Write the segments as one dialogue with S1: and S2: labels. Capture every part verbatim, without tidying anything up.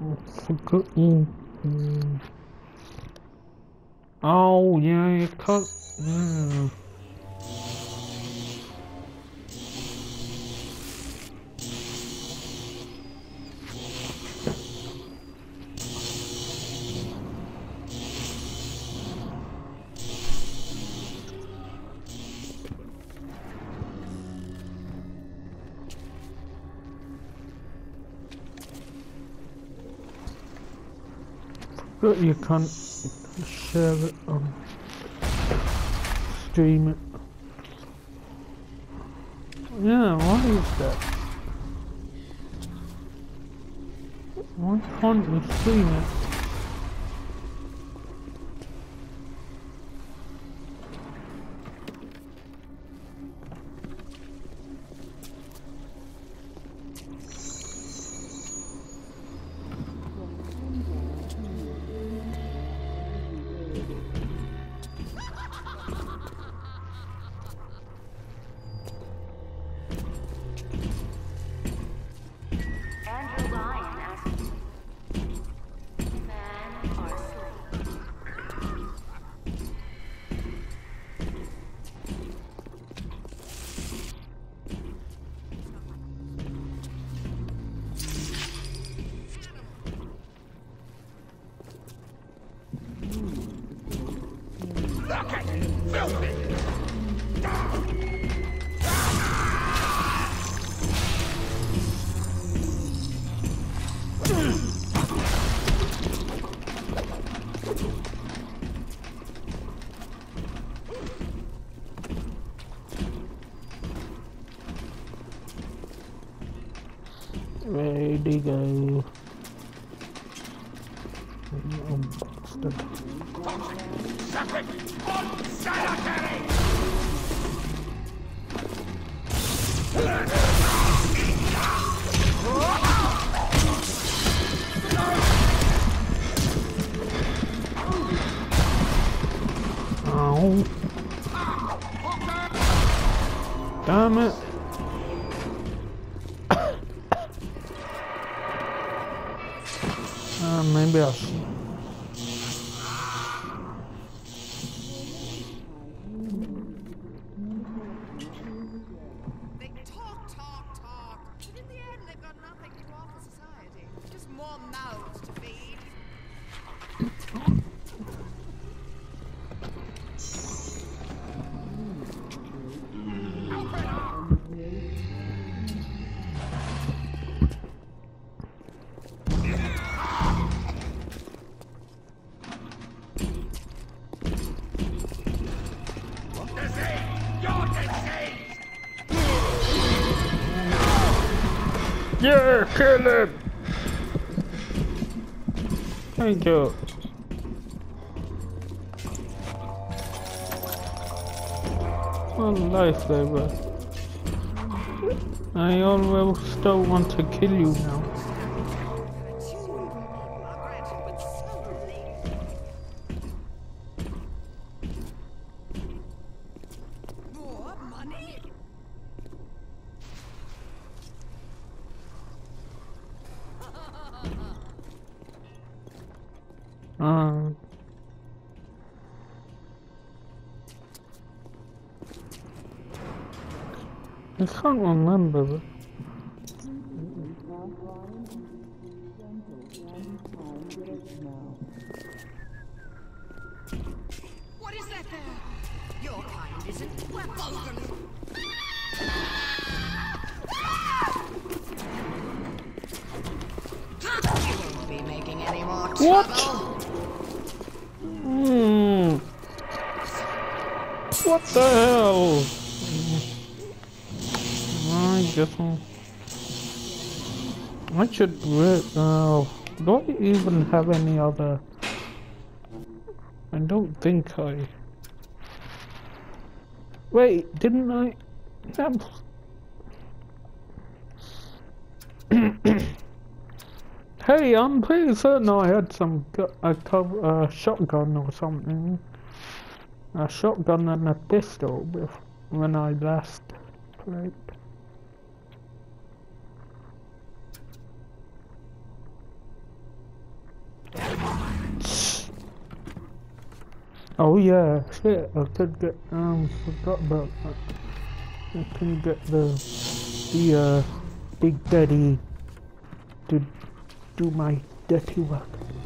S1: Forgot. Mm. Oh yeah, you cut. Yeah. But you can't share it on stream it. Yeah, why is that? Why can't you stream it? Ready go. Oh, bastard. Ow. Damn it. Uh, maybe I'll...
S2: They talk, talk, talk, but in the end they've got nothing to offer society. Just more mouths to feed.
S1: Yeah, kill him! Thank you. What lifesaver. I always still want to kill you now.
S2: More money?
S1: Uh, I can't remember.
S2: What is that there? Your kind isn't vulgarly. You won't be making any more trouble.
S1: What? Hmm. What the hell? I guess I should. Uh, do I even have any other? I don't think I. Wait, didn't I? Have... Hey, I'm pretty certain I had some gu a co uh, shotgun or something. A shotgun and a pistol with when I last played. Oh yeah, shit, I could get, um, forgot about that. I can get the, the, uh, Big Daddy to do my dirty work.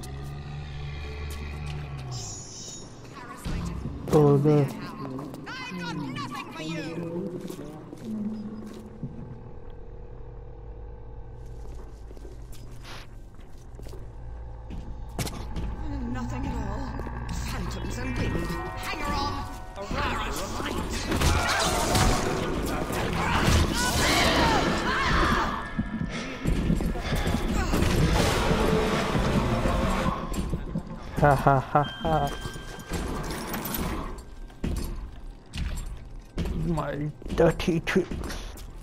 S1: Or the...
S2: I've got nothing for you! Nothing at all. Phantoms and wind. Hanger on! Parasite!
S1: Ha ha ha ha. My dirty tricks.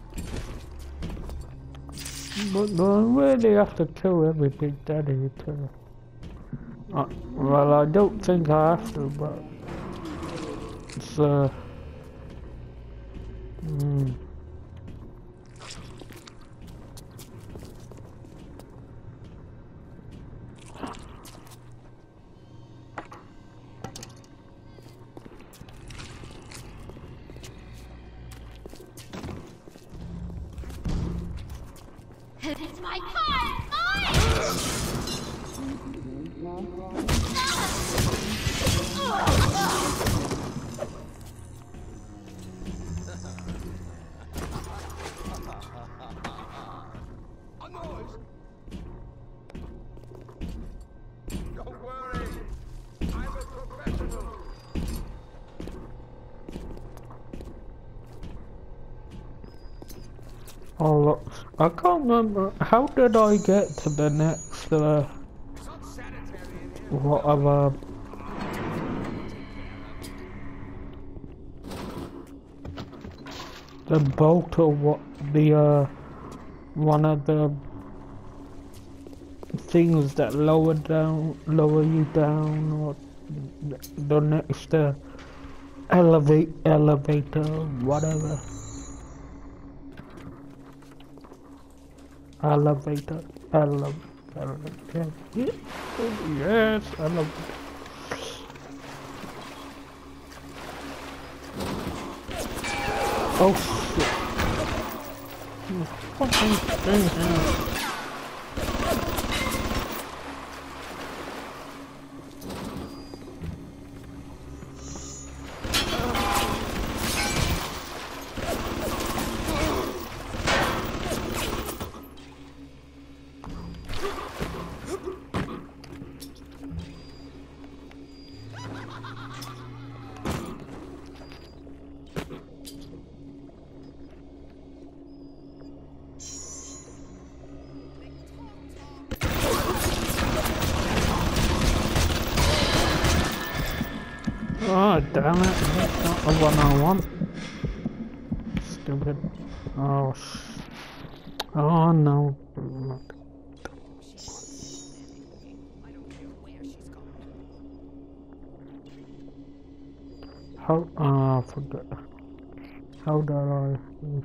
S1: But no, I really have to kill every Big Daddy to... Uh, well, I don't think I have to, but... It's, uh... Mm.
S3: It's my card! Mine!
S4: Don't worry, I'm a professional.
S1: Oh look, I can't remember, how did I get to the next, uh... whatever... The bolt or what, the, uh... one of the... things that lower down, lower you down, or the, the next, uh... elevate, elevator, whatever. Elevator, elevator, yes, yes, elevator. Oh shit. Fucking thing here. Oh damn it, that's not the one I want. Stupid. Oh sh... Oh no. How... Ah, uh, forget. How did I...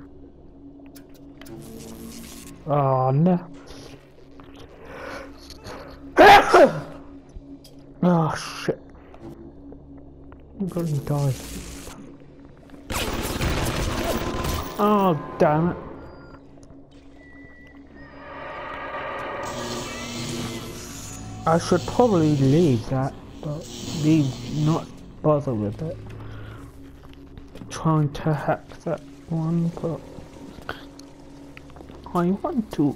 S1: Oh no. Oh shit. I'm gonna die. Oh damn it. I should probably leave that, but leave, not bother with it. Trying to hack that one, but I want to.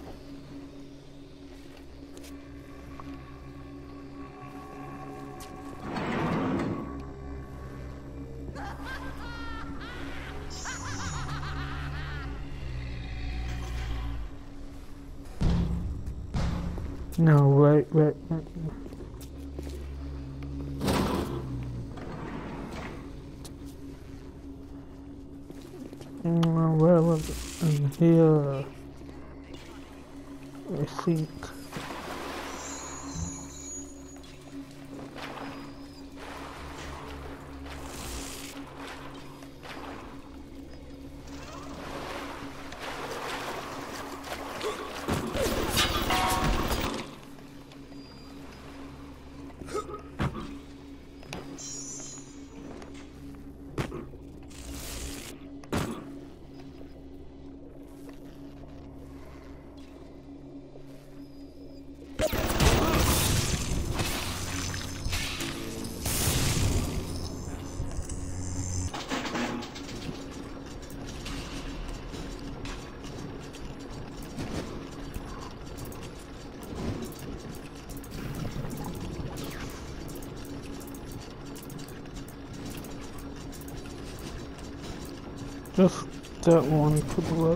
S1: No, wait, wait, wait. Mm, where was it? In here, I think. Just that one could work.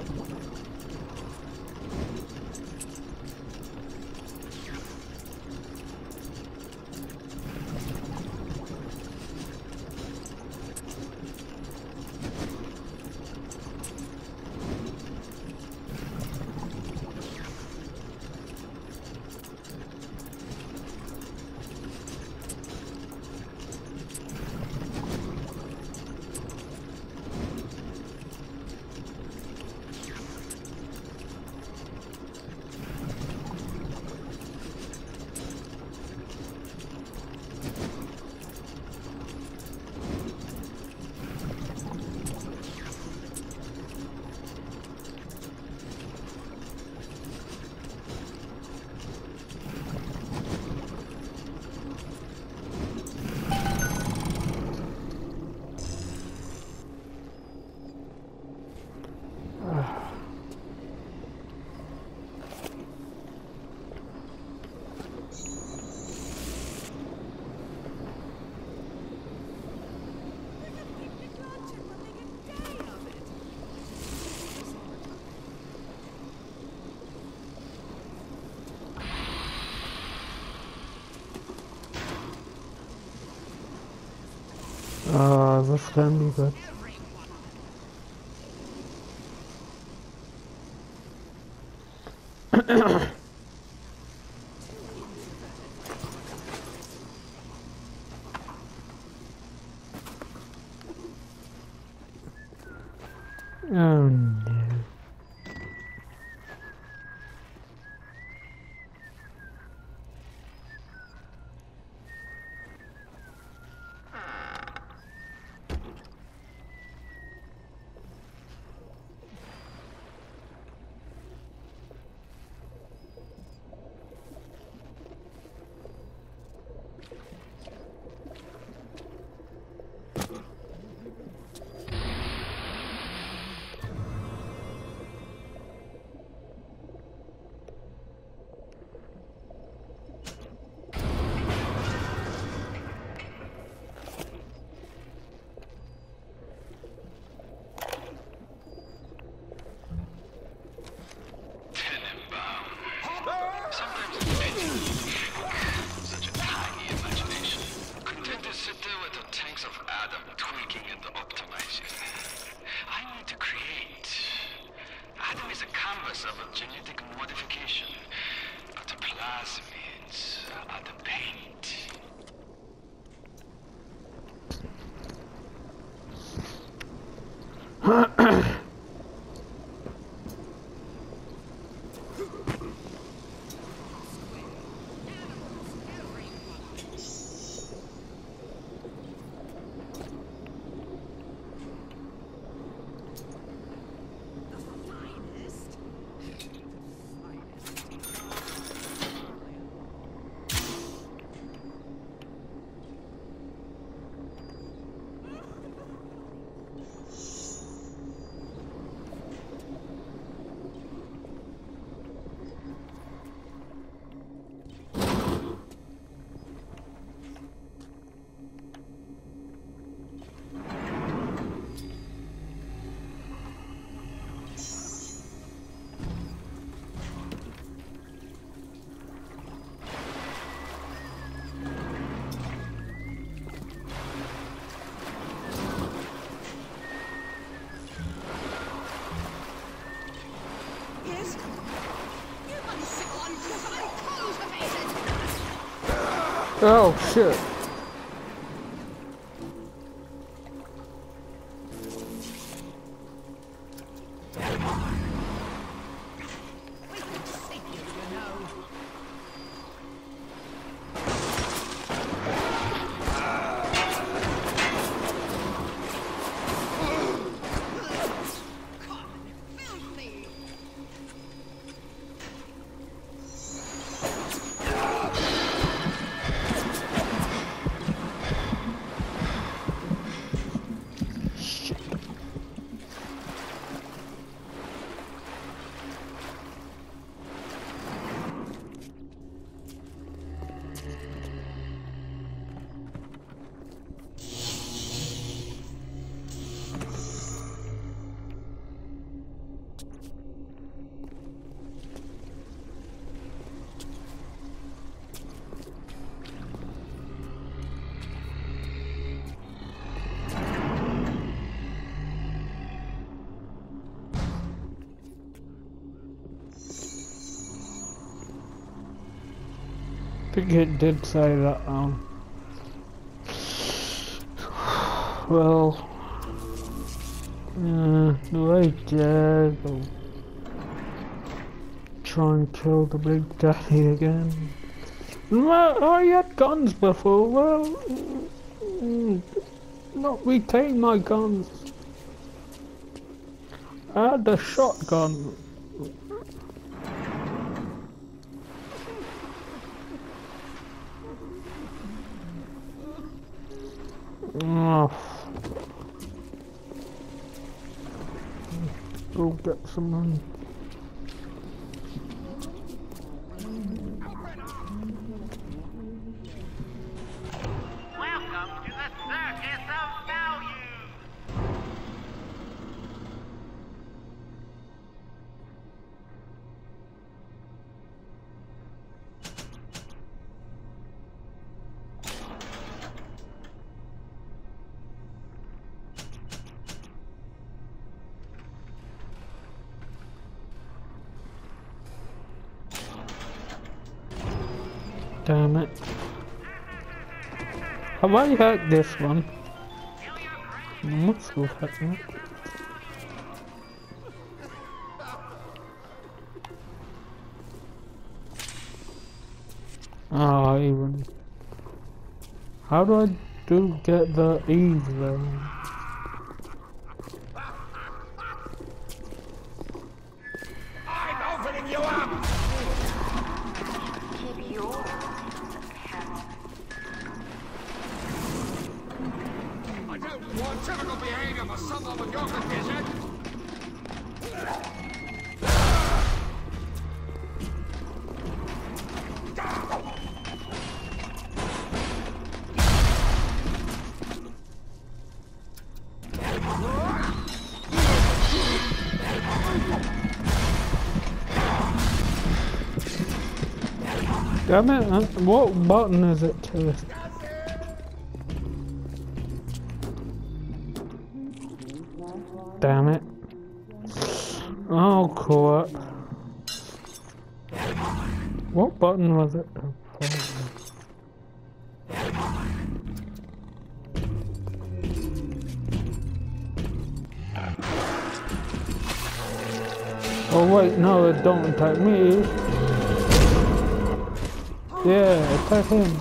S1: Uh, this can be good. Oh no. Oh shit. think it did say that, um... Well... Yeah, the way Jag will try and kill the big daddy again. Well, I had guns before, well... Mm, not retain my guns. I had a shotgun. Oh. Go get some money.
S5: Welcome to the Circus of Value.
S1: Damn it. Have I had this one? I must have had it. Ah, even. How do I do get the Eve though?
S4: I'm opening you up! I don't want typical behavior for someone with your condition.
S1: Damn it, uh, what button is it to? Damn it. Oh, cool. What button was it? Oh wait, no, it don't attack me. Yeah, attack him.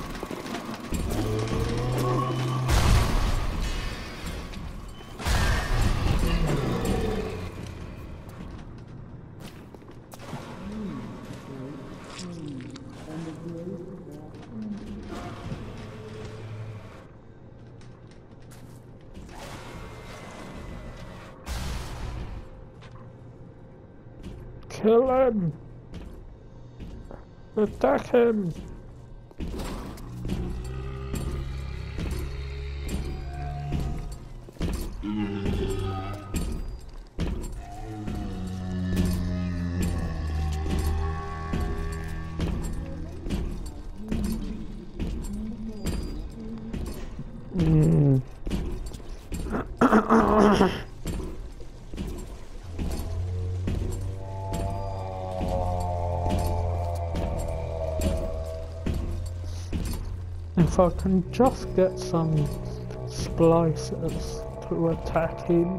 S1: Kill him! Attack him! Mm. If I can just get some splicers to attack him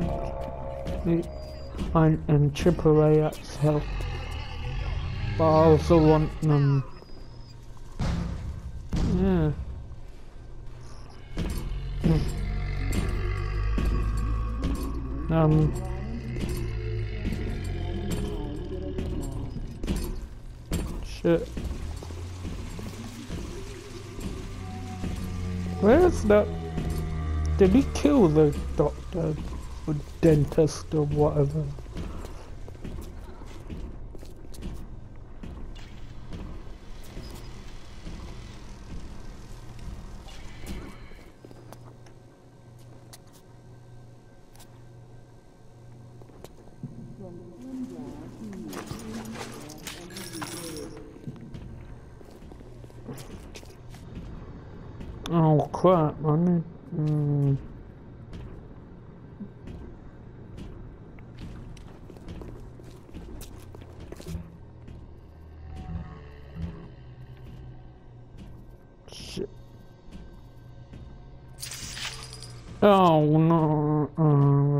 S1: and, and chip away at his health, but I also want them. Yeah. Um. Shit. Where's that? Did he kill the doctor or dentist or whatever? Oh crap, I need... Mm. Shit. Oh no. Uh,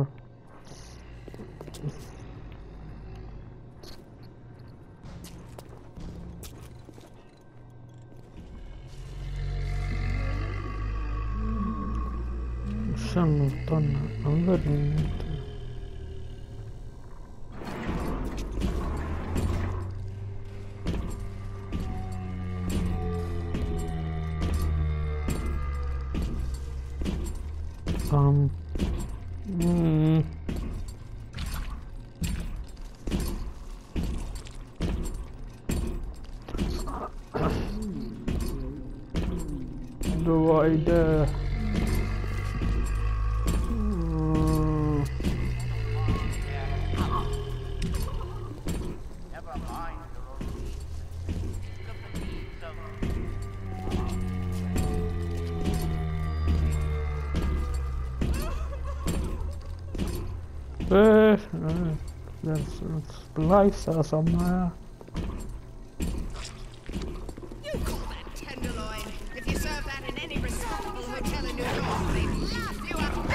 S1: shouldn't have done that. I really need to. Um. Mm, do I dare? Mm,
S5: Never mind the road. Think of the needs of
S1: uh, uh, there's, there's lice or somewhere.
S2: You call that tenderloin? If you serve that in any respectable hotel in New York, they'd laugh you up.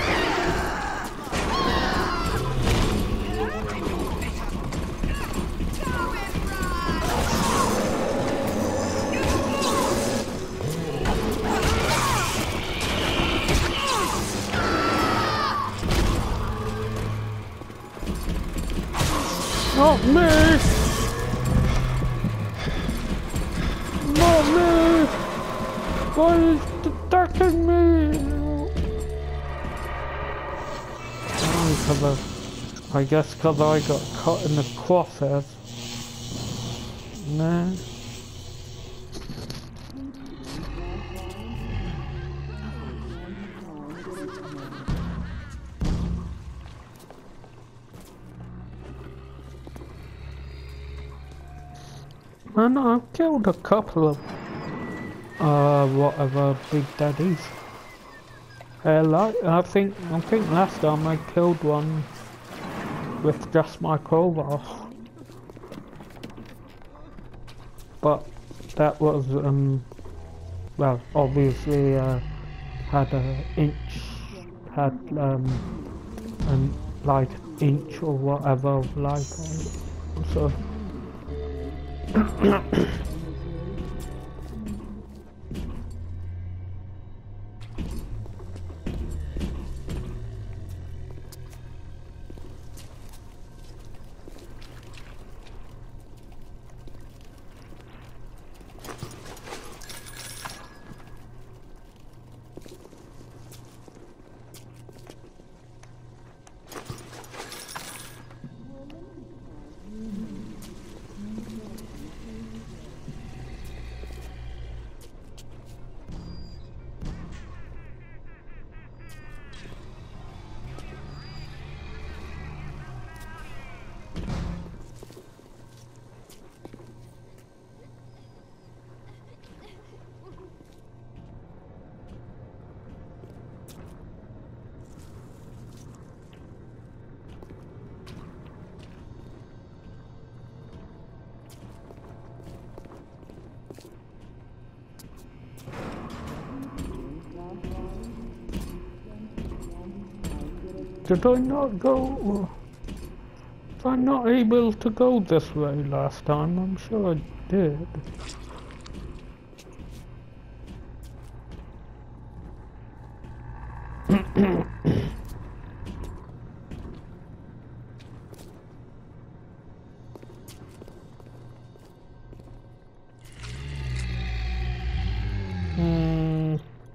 S2: Go and
S1: Not me! Not me! Why is it attacking me? Oh, cause I, I guess because I got caught in the crosshairs. No. And I've killed a couple of, uh, whatever, big daddies. Uh, like, I think, I think last time I killed one with just my crowbar. But that was, um, well, obviously, uh, had a inch, had, um, an, like, inch or whatever of light on it, so. Did I not go? Was I not able to go this way last time? I'm sure I did. Hmm.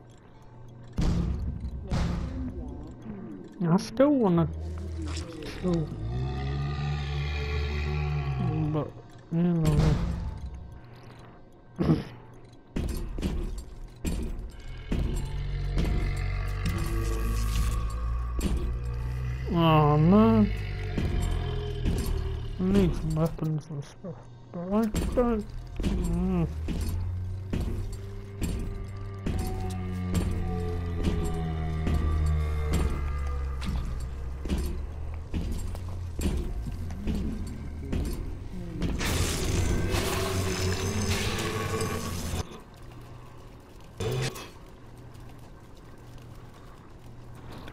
S1: I still wanna kill, but you know. Oh man, I need some weapons and stuff, but I don't. Mm.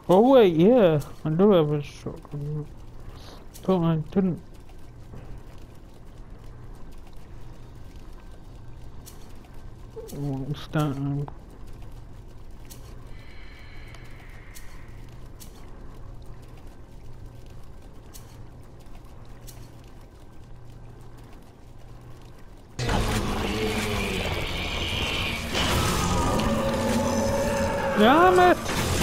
S1: Oh wait, yeah, I do have a shotgun. But I didn't. What's that? Damn it!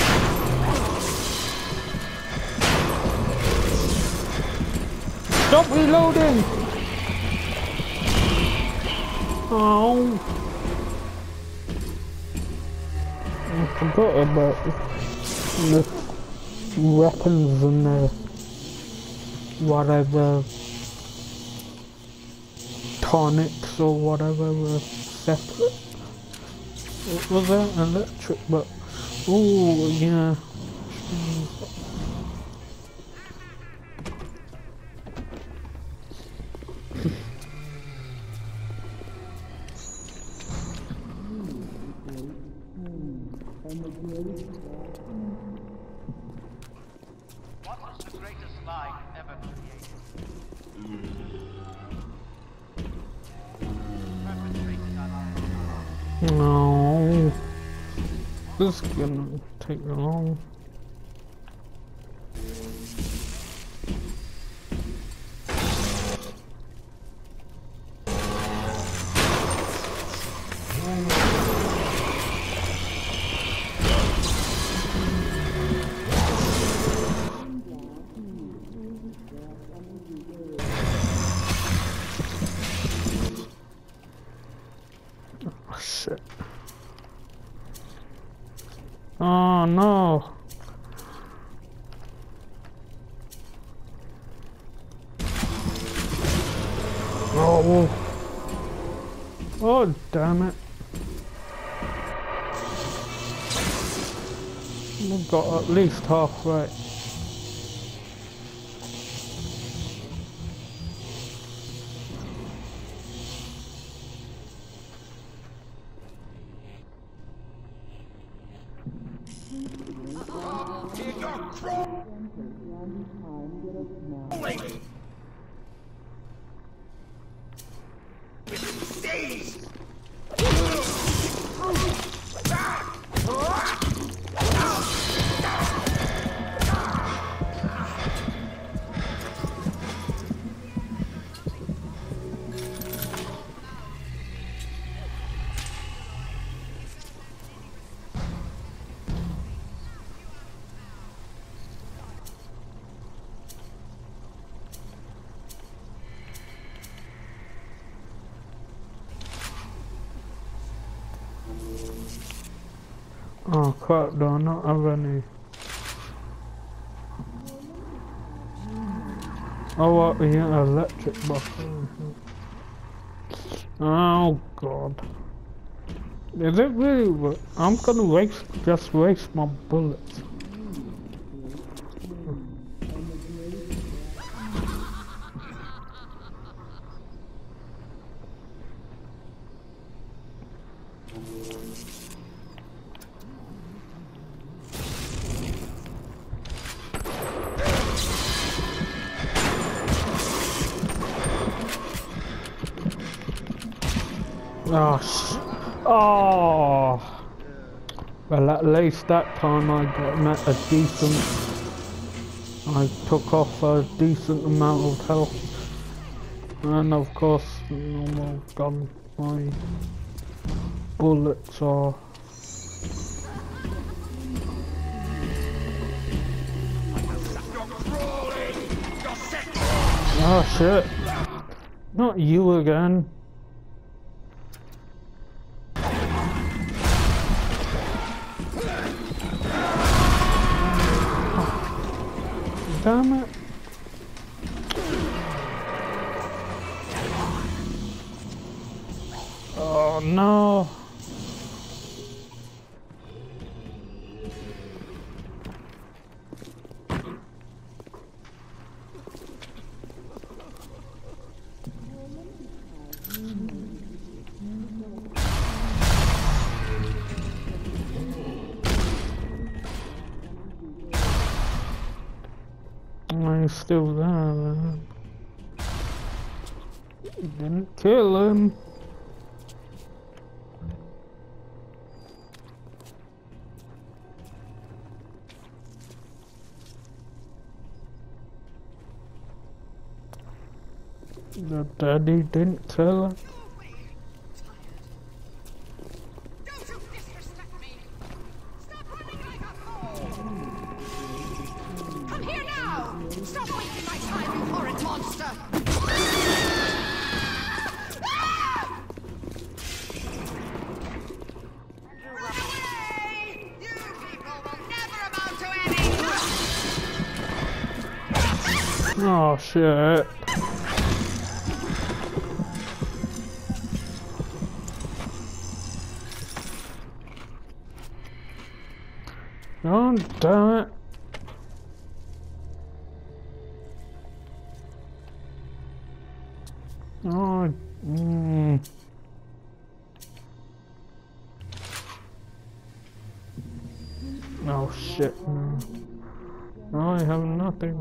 S1: Stop reloading! Oh! I forgot about the weapons and the whatever tonics or whatever were separate. What was that? Electric, but oh yeah.
S5: What was the greatest lie ever created? Perpetrated on our
S1: No. This is gonna take long. Oh, shit. Oh no. Oh. Oh damn it. We've got at least halfway. Oh crap, do I not have any? Oh what, yeah, electric buffer. Oh god. Is it really? I'm gonna waste, just waste my bullets. Oh, sh oh. Well, at least that time I got a decent. I took off a decent amount of health, and of course, normal gun. My bullets are. Oh shit! Not you again. Damn it. Oh no. he's still there, man. Didn't kill him. The daddy didn't kill him.
S2: Don't you disrespect me! Stop running like a fool! Come here now! Stop wasting my time, you horrid monster! Run away! You people will never amount to anything!
S1: Oh shit. Oh, damn it. Oh, mm. Oh shit, no. I have nothing.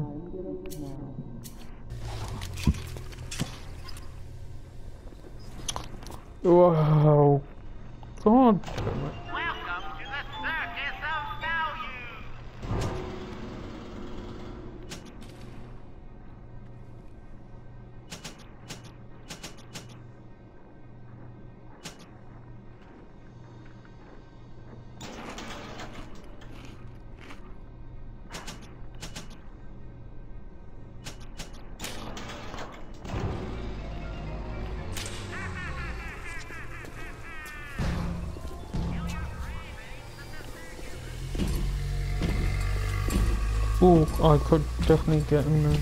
S1: Wow. God damn it.
S5: Welcome to the Circus of Value.
S1: Oh, I could definitely get in there.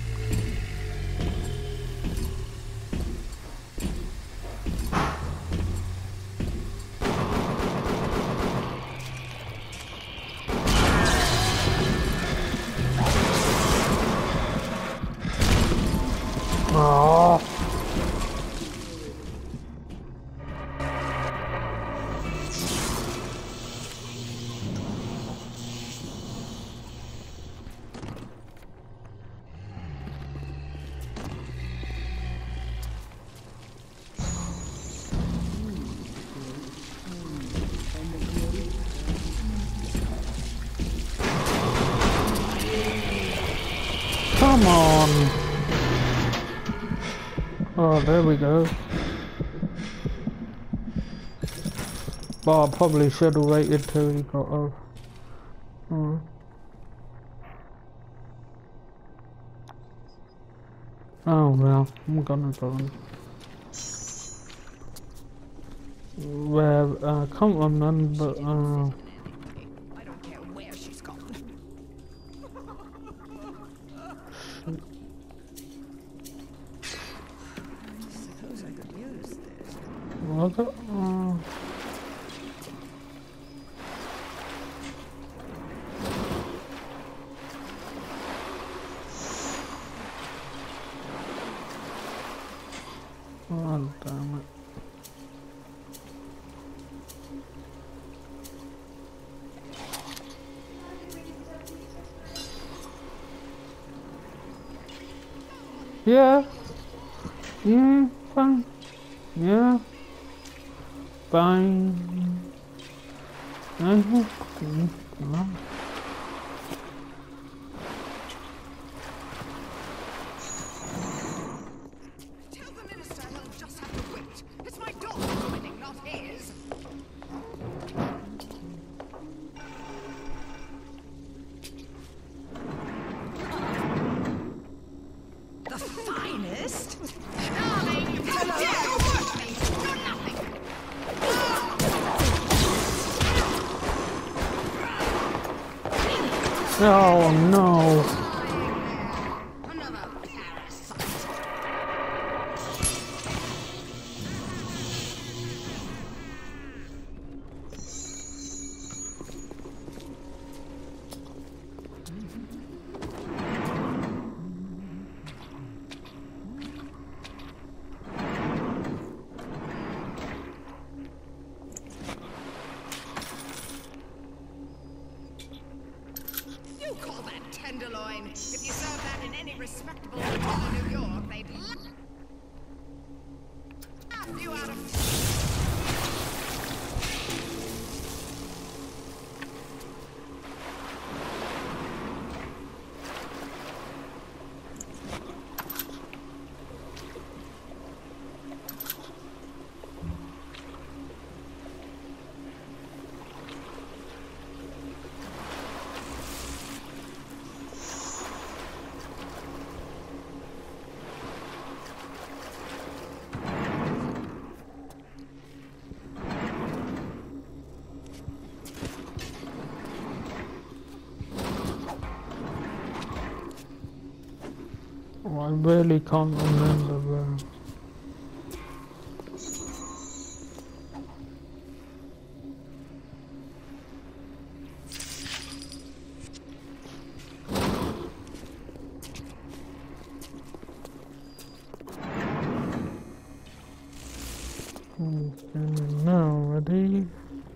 S1: Oh. Come on. Oh, there we go. But I probably should have waited till he got off. Oh. Oh well, I'm gonna go on. Well, I can't remember, uh...
S2: I don't care where she's gone. Suppose I could use this.
S1: Was it? Uh... Oh, damn it. Yeah. Mm, fine. Yeah. Fine. Uh-huh. Mm-hmm.
S2: Tell the minister he'll just have to wait. It's my daughter's wedding, not his. The finest? Darling, how dare you hurt me? You're nothing.
S1: Oh no.
S2: Another parasite. You call that tenderloin? respectable hotel in New York, they'd laugh you out of...
S1: I really can't remember where. And now, ready?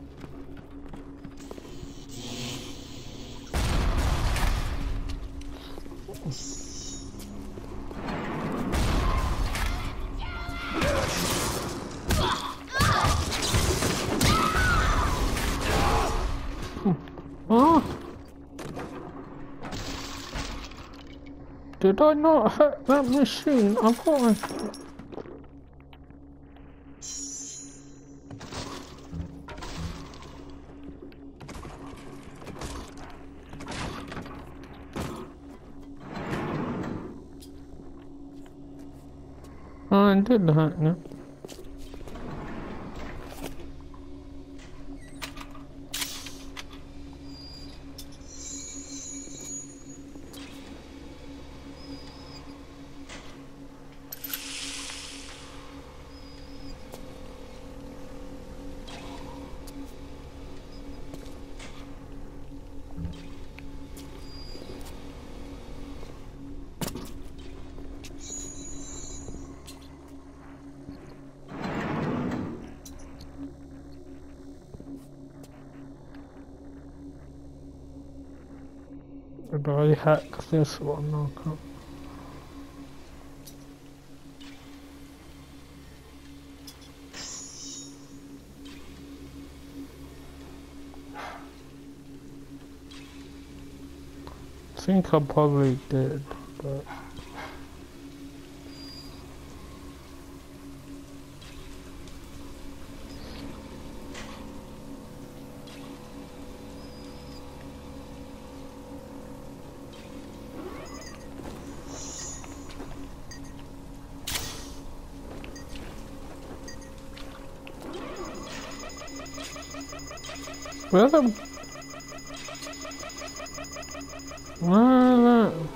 S1: Huh? Did I not hit that machine? I thought I... I did that, no? Did I hack this one? No, I can't. I think I probably did, but... Where the... Where the...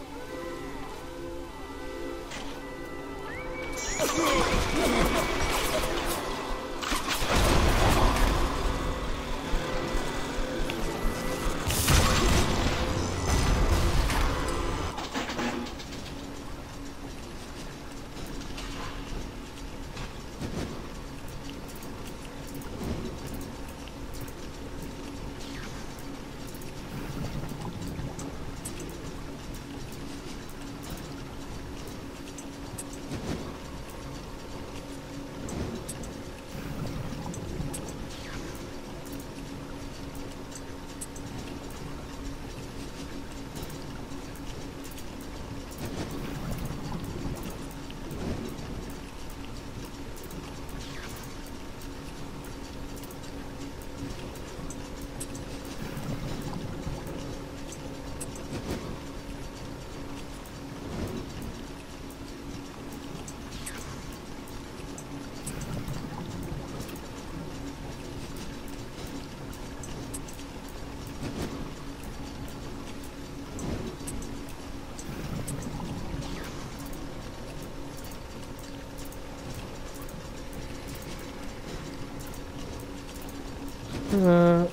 S1: Uh...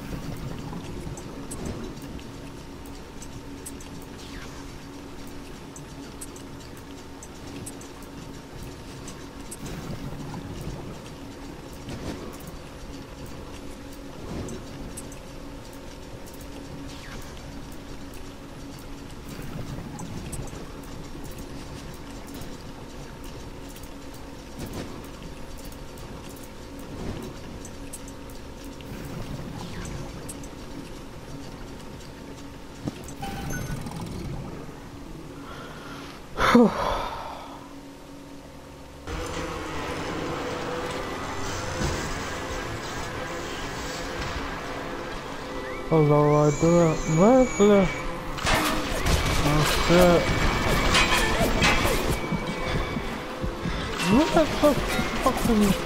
S1: Although I do it regularly. Oh shit. What the fucking...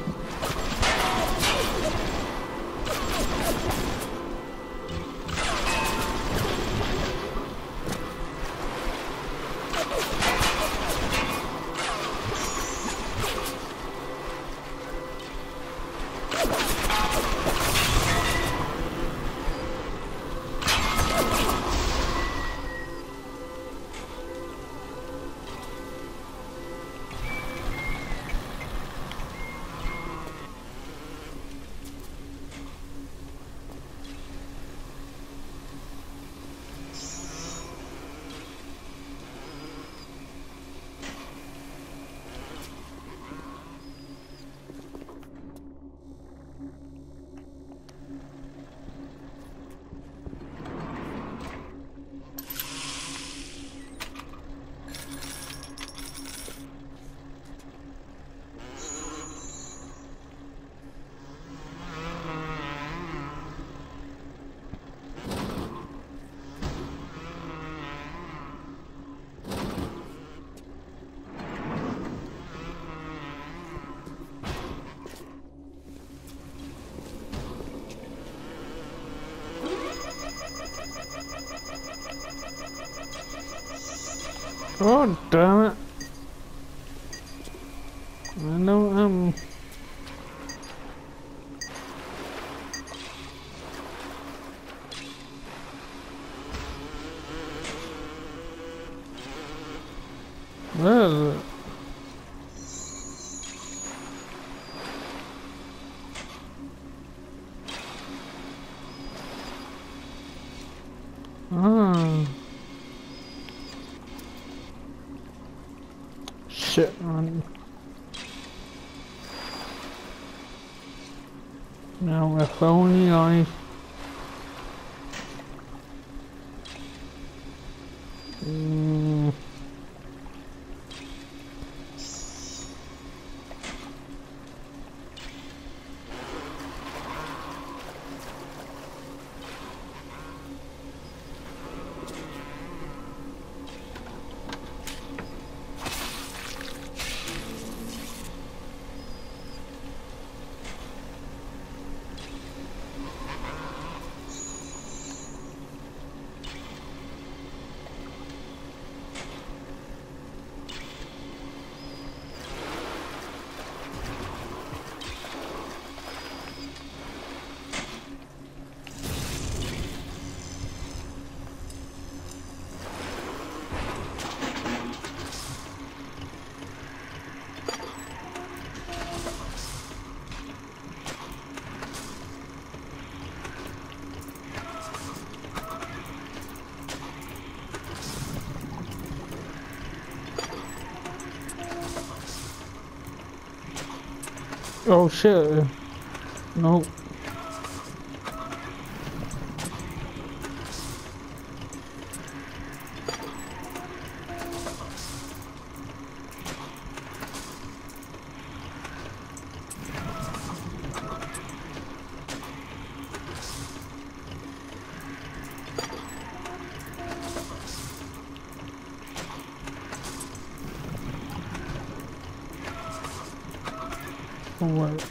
S1: God damn it. I know I'm... Where is it? Ah. Shit, man. Now if only I... Mm. Oh shit. No. What?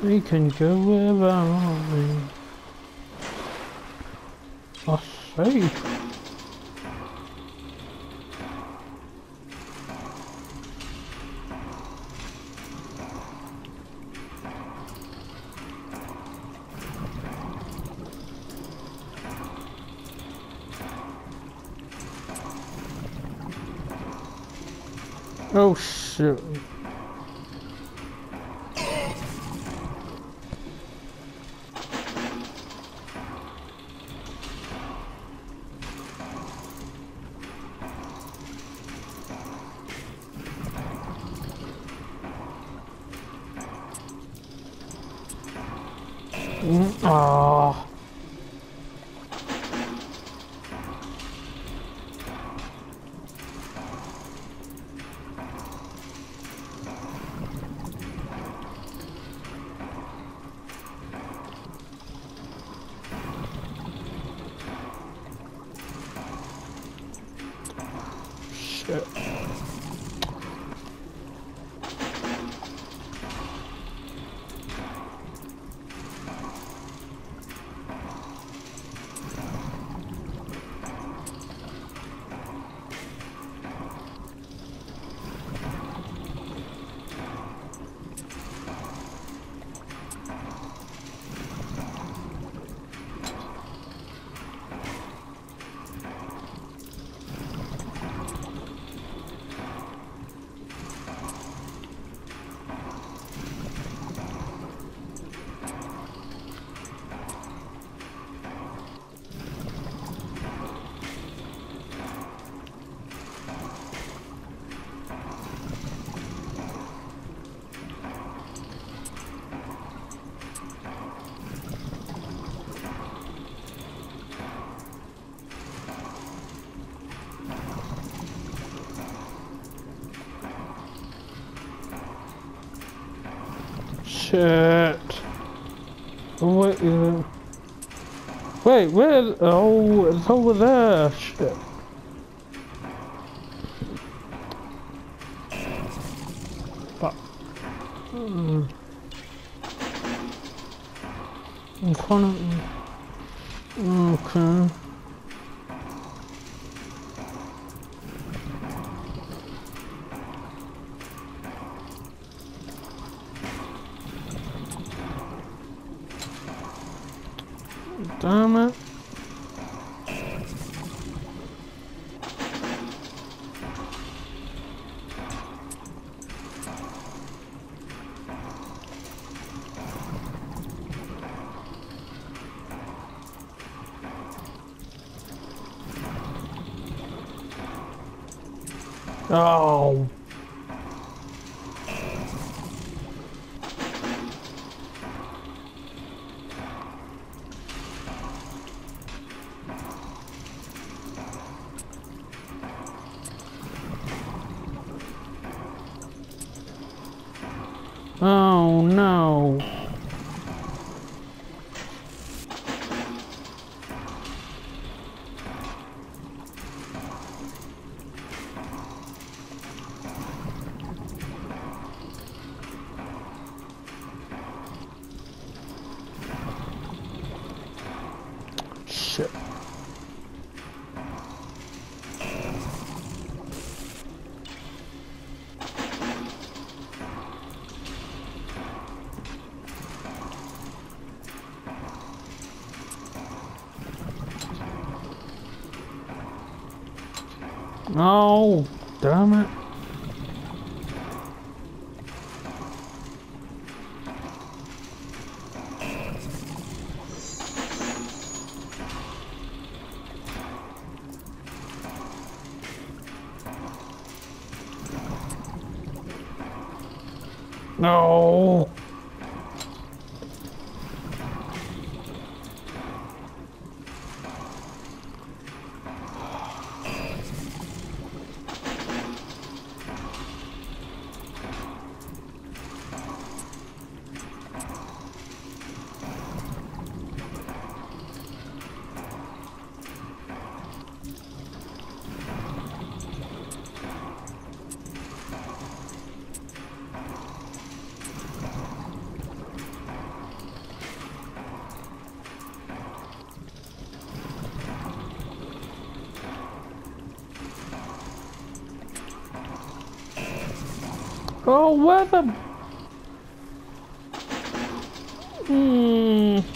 S1: We can go wherever we are safe. Oh shit. Ah. Shit. Shit. Wait, uh, wait, where? Oh, it's over there. Shit. Fuck. Mm. In front of me. Okay. Damn it. Oh. Oh no. Shit. Oh, damn it. No. Oh, where the... Hmm...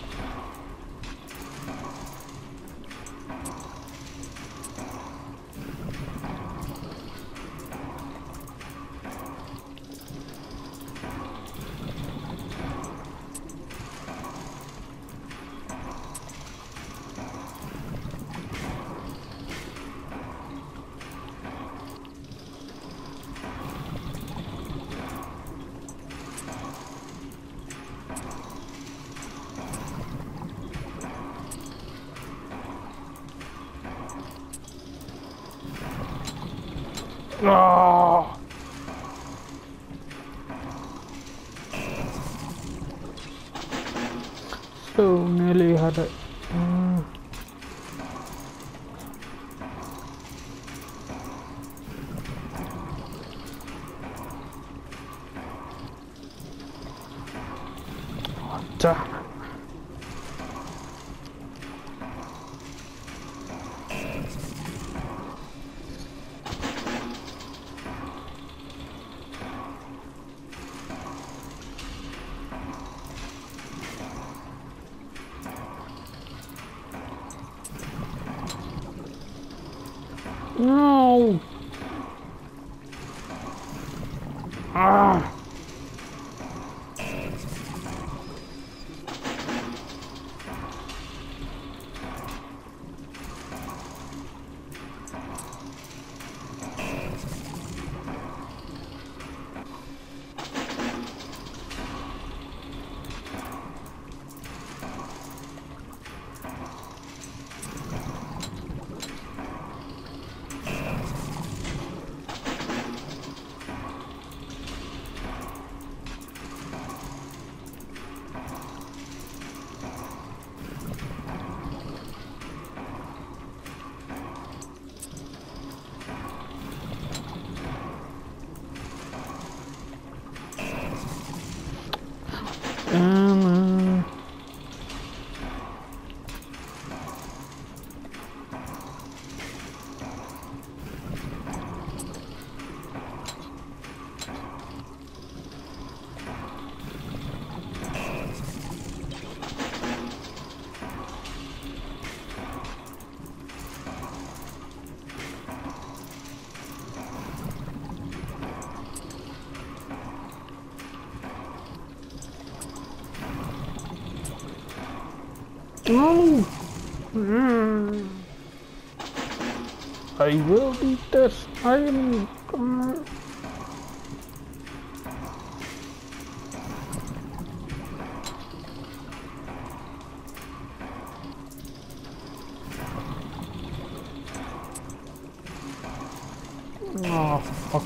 S1: Oh. So nearly had it. Mm. Oh, damn it. No. Ah. Um, no. Mm. I will beat this. I am gonna... Oh, fuck.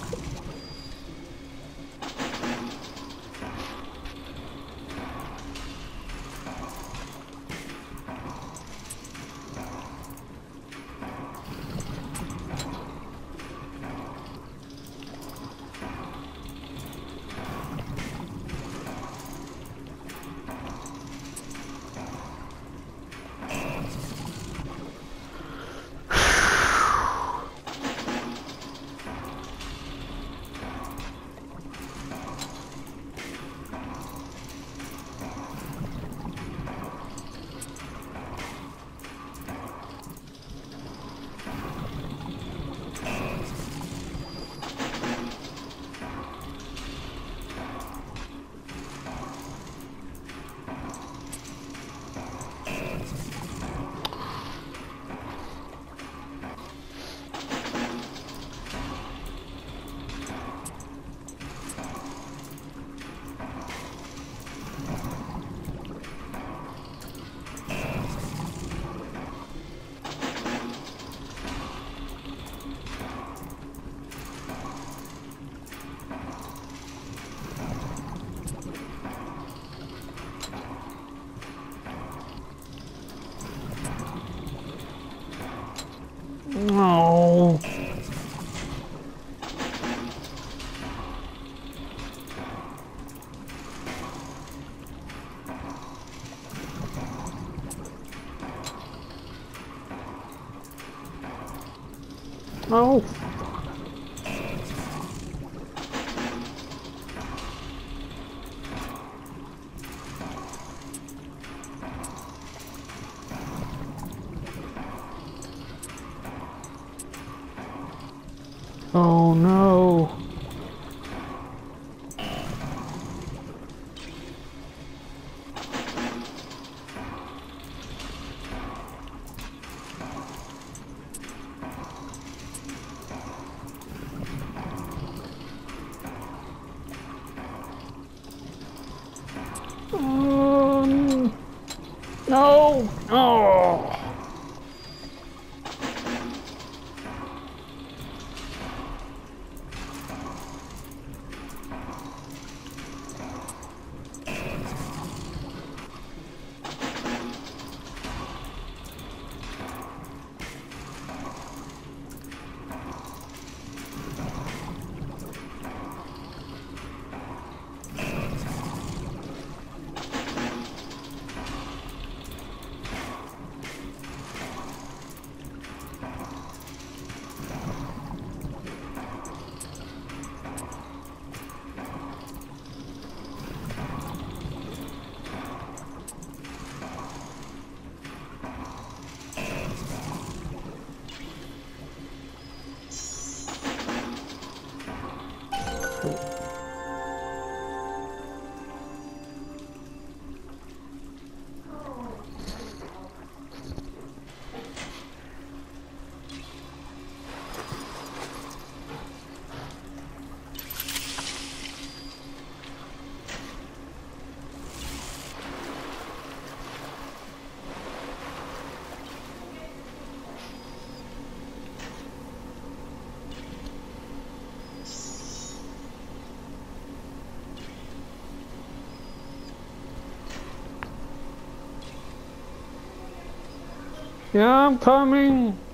S1: No. Oh. Oh no. Um, no. Oh. Yeah, I'm coming.